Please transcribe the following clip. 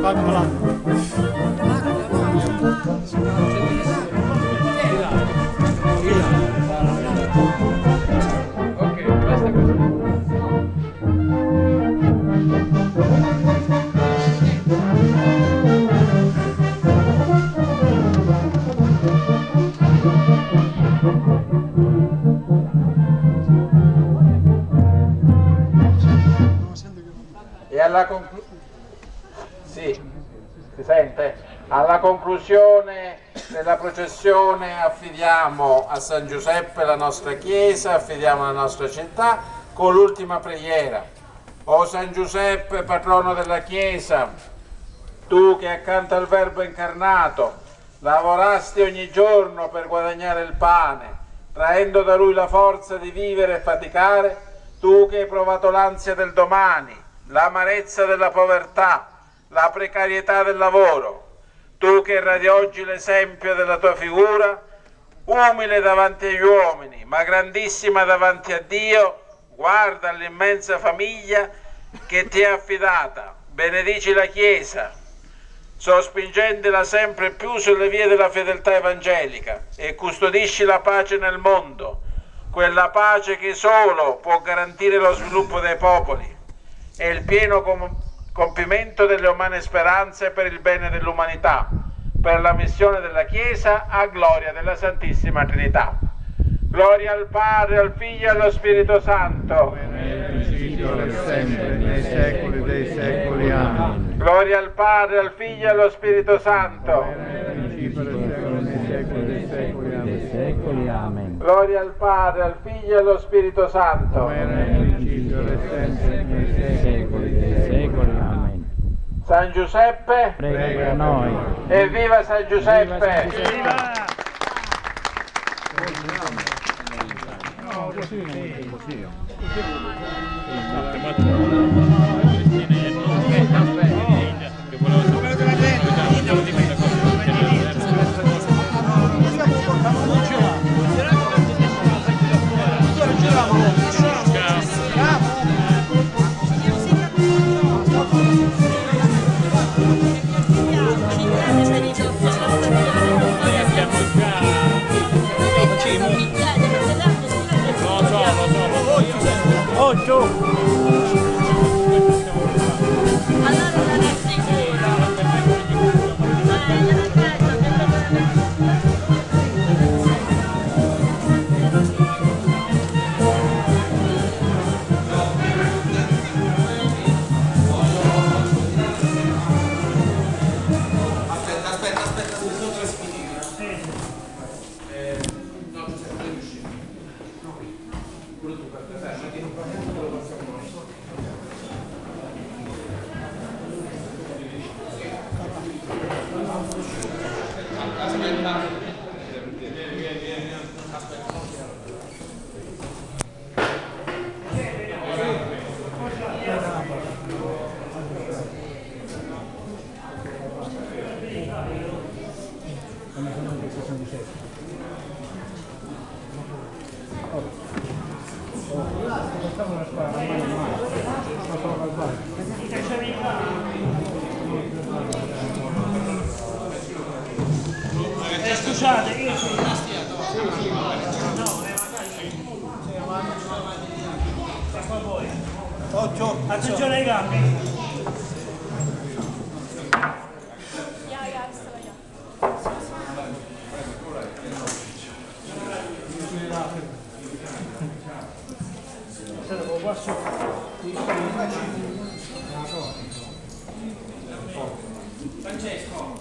Alla conclusione della processione affidiamo a San Giuseppe la nostra chiesa, affidiamo la nostra città con l'ultima preghiera. O San Giuseppe, patrono della chiesa, tu che accanto al Verbo incarnato lavorasti ogni giorno per guadagnare il pane, traendo da lui la forza di vivere e faticare, tu che hai provato l'ansia del domani, l'amarezza della povertà, la precarietà del lavoro, tu che irradi oggi l'esempio della tua figura, umile davanti agli uomini, ma grandissima davanti a Dio, guarda all'immensa famiglia che ti è affidata, benedici la Chiesa, sospingendila sempre più sulle vie della fedeltà evangelica e custodisci la pace nel mondo, quella pace che solo può garantire lo sviluppo dei popoli e il pieno compimento delle umane speranze per il bene dell'umanità, per la missione della Chiesa a gloria della Santissima Trinità. Gloria al Padre, al Figlio e allo Spirito Santo. Sempre, nei secoli dei secoli. Amen. Gloria al Padre, al Figlio e allo Spirito Santo. Nei secoli dei secoli. Amen. Gloria al Padre, al Figlio e allo Spirito Santo. Sempre, nei secoli dei secoli. Amen. San Giuseppe, prega per noi. Evviva San Giuseppe! Viva! Scusate, io attenzione ai gambi. Francesco.